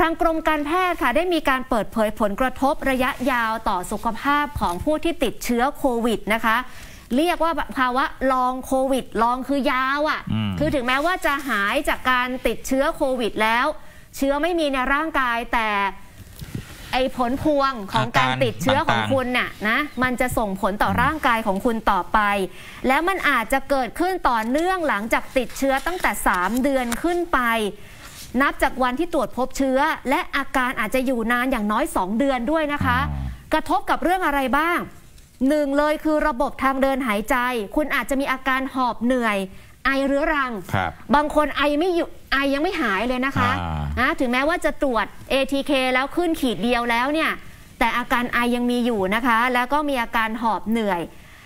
ทางกรมการแพทย์ค่ะได้มีการเปิดเผยผลกระทบระยะยาวต่อสุขภาพของผู้ที่ติดเชื้อโควิดนะคะเรียกว่าภาวะลองโควิดลองคือยาวคือถึงแม้ว่าจะหายจากการติดเชื้อโควิดแล้วเชื้อไม่มีในร่างกายแต่ไอ้ผลพวงของการติดเชื้อของคุณน่ะนะมันจะส่งผลต่อร่างกายของคุณต่อไปแล้วมันอาจจะเกิดขึ้นต่อเนื่องหลังจากติดเชื้อตั้งแต่3 เดือนขึ้นไปนับจากวันที่ตรวจพบเชื้อและอาการอาจจะอยู่นานอย่างน้อย2 เดือนด้วยนะคะกระทบกับเรื่องอะไรบ้างหนึ่งเลยคือระบบทางเดินหายใจคุณอาจจะมีอาการหอบเหนื่อยไอเรื้อรังบางคนไอไม่หยุดไอยังไม่หายเลยนะคะถึงแม้ว่าจะตรวจ ATK แล้วขึ้นขีดเดียวแล้วเนี่ยแต่อาการไอยังมีอยู่นะคะแล้วก็มีอาการหอบเหนื่อย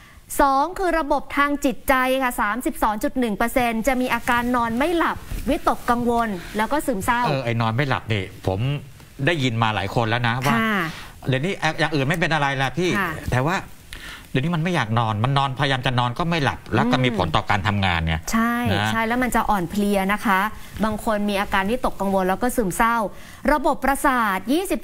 2คือระบบทางจิตใจค่ะ 32.1% จะมีอาการนอนไม่หลับวิตกกังวลแล้วก็ซึมเศร้าไอ้นอนไม่หลับนี่ผมได้ยินมาหลายคนแล้วนะว่าเดี๋ยวนี้อย่างอื่นไม่เป็นอะไรละพี่แต่ว่าเดี๋ยวนี้มันไม่อยากนอนมันนอนพยายามจะนอนก็ไม่หลับแล้วก็มีผลต่อการทำงานเนี่ยใช่แล้วมันจะอ่อนเพลียนะคะบางคนมีอาการที่ตกกังวลแล้วก็ซึมเศร้าระบบประสาท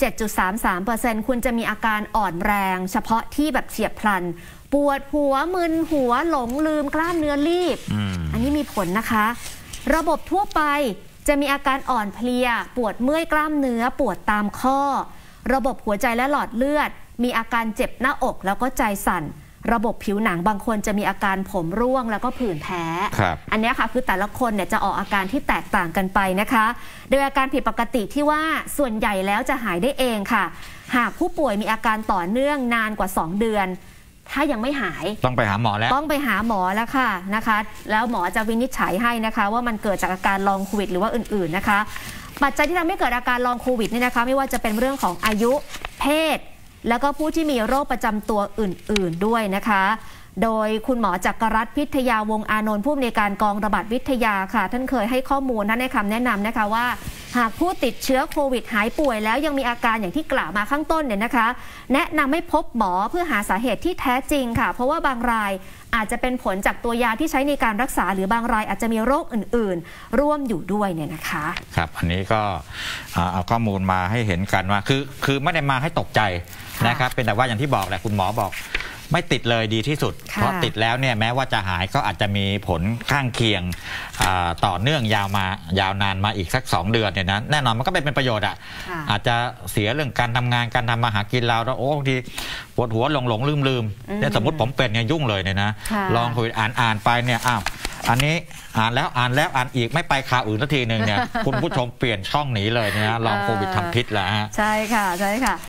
27.33% คุณจะมีอาการอ่อนแรงเฉพาะที่แบบเฉียบพลันปวดหัวมึนหัวหลงลืมกล้ามเนื้อรีบอันนี้มีผลนะคะระบบทั่วไปจะมีอาการอ่อนเพลียปวดเมื่อยกล้ามเนื้อปวดตามข้อระบบหัวใจและหลอดเลือดมีอาการเจ็บหน้าอกแล้วก็ใจสั่นระบบผิวหนังบางคนจะมีอาการผมร่วงแล้วก็ผื่นแพ้อันนี้ค่ะคือแต่ละคนเนี่ยจะออกอาการที่แตกต่างกันไปนะคะโดยอาการผิดปกติที่ว่าส่วนใหญ่แล้วจะหายได้เองค่ะหากผู้ป่วยมีอาการต่อเนื่องนานกว่า2 เดือนถ้ายังไม่หายต้องไปหาหมอแล้วต้องไปหาหมอแล้วค่ะนะคะแล้วหมอจะวินิจฉัยให้นะคะว่ามันเกิดจากอาการลองโควิดหรือว่าอื่นๆนะคะปัจจัยที่ทำให้เกิดอาการลองโควิดนี่นะคะไม่ว่าจะเป็นเรื่องของอายุเพศแล้วก็ผู้ที่มีโรคประจำตัวอื่นๆด้วยนะคะโดยคุณหมอจักรรัตน์พิทยาวงศ์อานนท์ผู้อำนวยการกองระบาดวิทยาค่ะท่านเคยให้ข้อมูลท่านให้คำแนะนำนะคะว่าหากผู้ติดเชื้อโควิดหายป่วยแล้วยังมีอาการอย่างที่กล่าวมาข้างต้นเนี่ยนะคะแนะนำให้พบหมอเพื่อหาสาเหตุที่แท้จริงค่ะเพราะว่าบางรายอาจจะเป็นผลจากตัวยาที่ใช้ในการรักษาหรือบางรายอาจจะมีโรคอื่นๆร่วมอยู่ด้วยเนี่ยนะคะครับอันนี้ก็เอาข้อมูลมาให้เห็นกันว่าคือไม่ได้มาให้ตกใจนะครับเป็นแต่ว่าอย่างที่บอกแหละคุณหมอบอกไม่ติดเลยดีที่สุดเพราะติดแล้วเนี่ยแม้ว่าจะหายก็อาจจะมีผลข้างเคียงต่อเนื่องยาวนานมาอีกสัก2 เดือนเนี่ยนะแน่นอนมันก็เป็นประโยชน์อาจจะเสียเรื่องการทำงานการทำมาหากินเราแล้วโอ้บางทีปวดหัวหลงลืมเนี่ยสมมติผมเป็นเนี่ยยุ่งเลยเนี่ยนะลองคุยอ่านไปเนี่ยอ้าวอันนี้อ่านแล้วอ่านอีกไม่ไปข่าวอื่นสักทีหนึ่งเนี่ยคุณผู้ชมเปลี่ยนช่องหนีเลยนะลองโควิดทำพิษแล้วใช่ค่ะ